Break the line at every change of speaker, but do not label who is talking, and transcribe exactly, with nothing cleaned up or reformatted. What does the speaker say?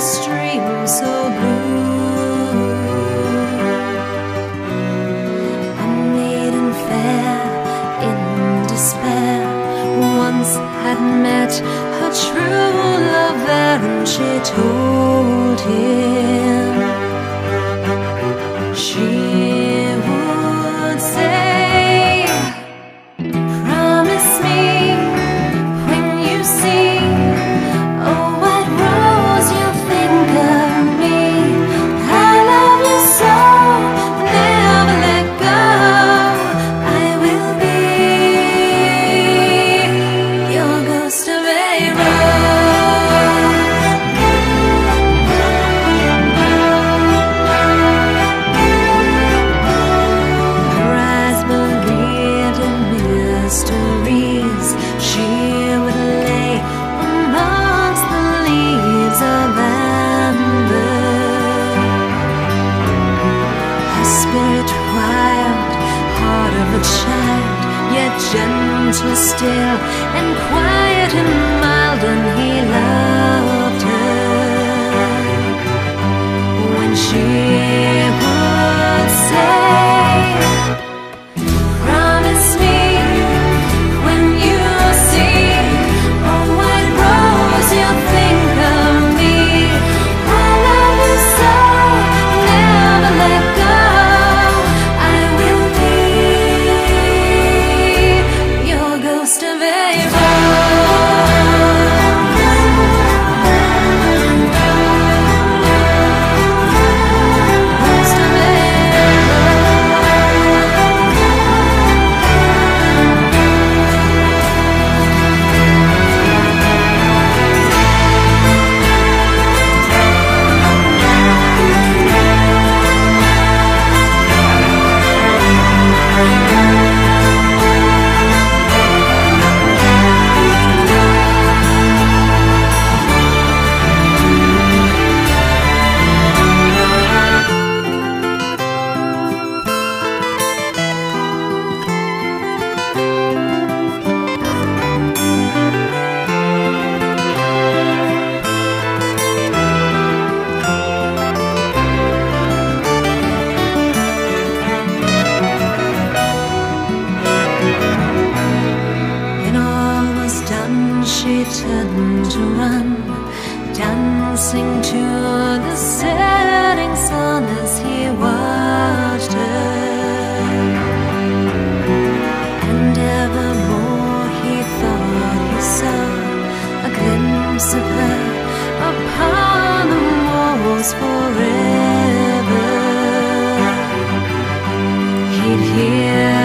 stream so blue. A maiden fair in despair once had met her true love, and she told him she would say, promise me when you see a white rose you'll think of me. I love you so, never let go. I will be your ghost of a rose. Her eyes believed in mysteries. She would lay amongst the leaves of amber. Her spirit wild, heart of a child, yet gentle still, and quiet and mild, and he loved her. When she would say, promise me when you see a white rose you'll think of me. I love you so, never let go. I will be your ghost of a Ghost of a When all was done, she turned to run, dancing to the setting sun as he watched her. And evermore he thought he saw a glimpse of her upon the walls forever. He'd hear